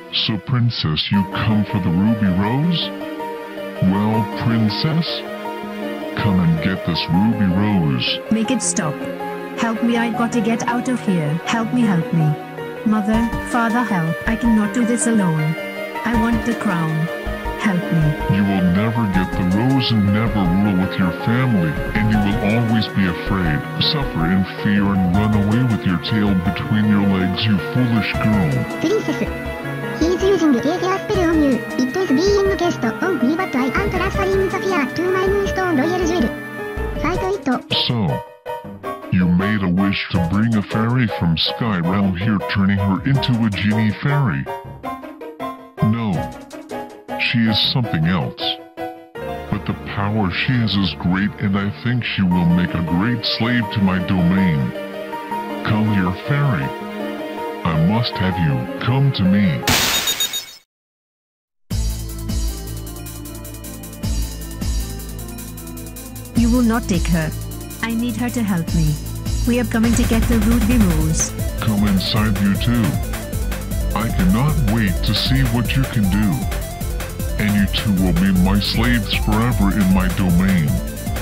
So, Princess, you come for the ruby rose? Well, Princess, come and get this ruby rose. Make it stop. Help me, I gotta get out of here. Help me, help me. Mother, father, help. I cannot do this alone. I want the crown. Help me. You will never get the rose and never rule with your family, and you will always be afraid, suffer in fear, and run away with your tail between your legs, you foolish girl. Princess. He is using a fear spell on you. It is being cast on me, but I am transferring the fear to my moonstone royal jewel. Fight it. So, you made a wish to bring a fairy from Sky Realm here, turning her into a genie fairy. No, she is something else. But the power she has is great, and I think she will make a great slave to my domain. Come here, fairy. I must have you. Come to me. You will not take her. I need her to help me. We are coming to get the ruby rose. Come inside, you too. I cannot wait to see what you can do. And you two will be my slaves forever in my domain.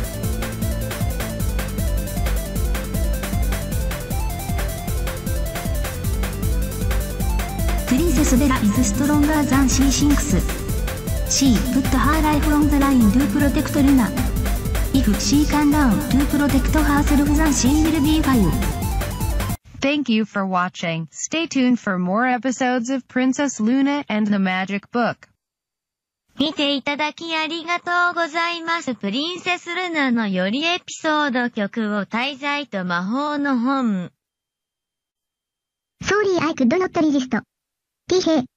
Princess Bella is stronger than she thinks. She put her life on the line to protect Luna. If she can down to protect herself, then she will be fine. Thank you for watching. Stay tuned for more episodes of Princess Luna and the Magic Book. 見ていただきありがとうございます。プリンセスルナのよりエピソード曲を滞在と魔法の本。 Sorry, I could not resist. ティヘイ。